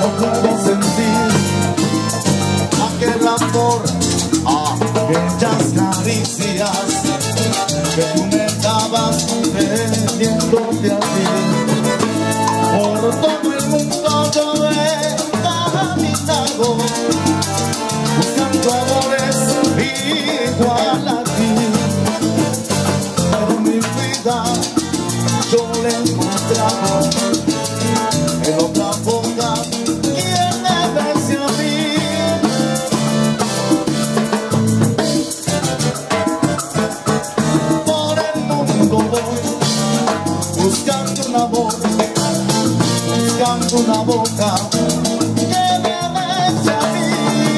no puedo sentir aquel amor, aquellas caricias que tú me dabas pidiéndote a ti. Por todo el mundo yo he caminado buscando amores igual a ti, pero mi vida yo le he encontrado en otra boca quien me bese a mí. Por el mundo voy buscando un amor, buscando una boca que me bese a mí.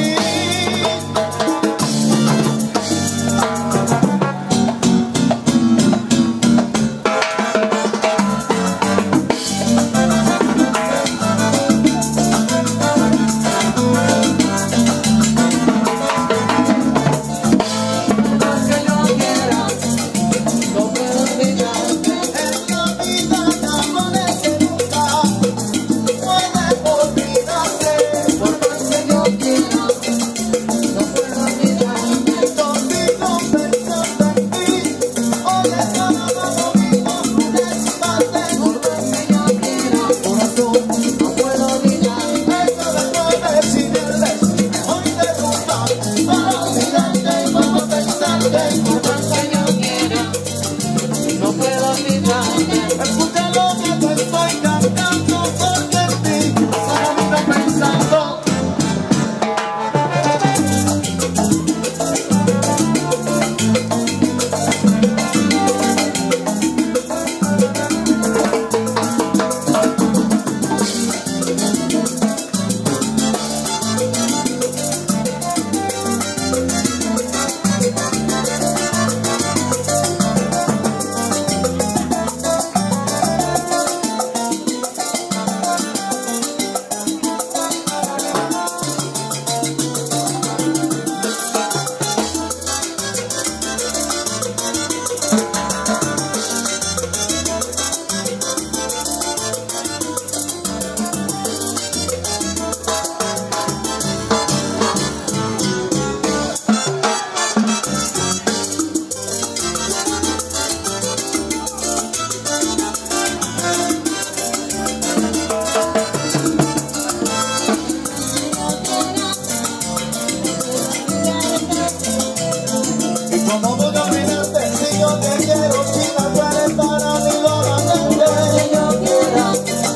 ¿Cómo voy a olvidarte si yo te quiero? Si no puedes para mí solamente yo quiero,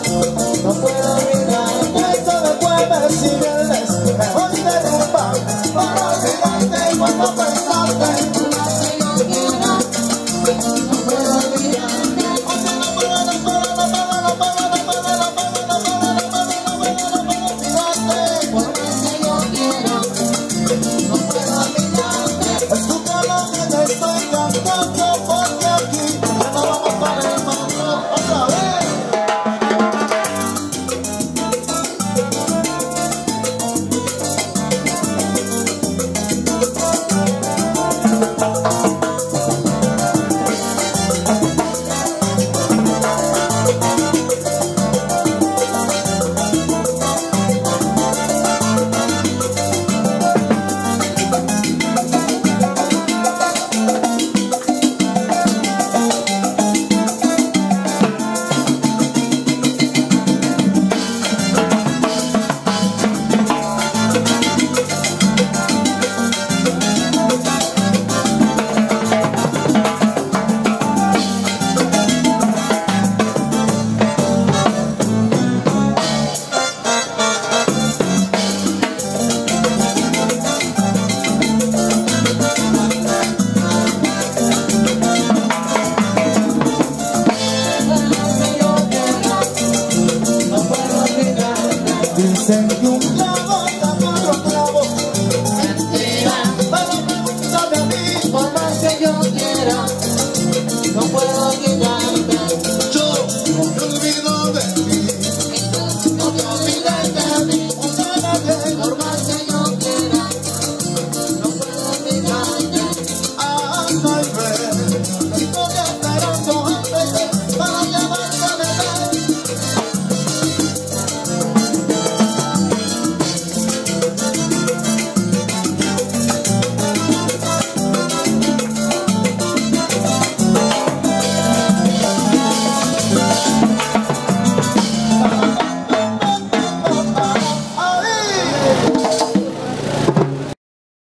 no puedo olvidarte. Esto después de si vienes, mejor te rompa para olvidarte cuando pensarte. Dicen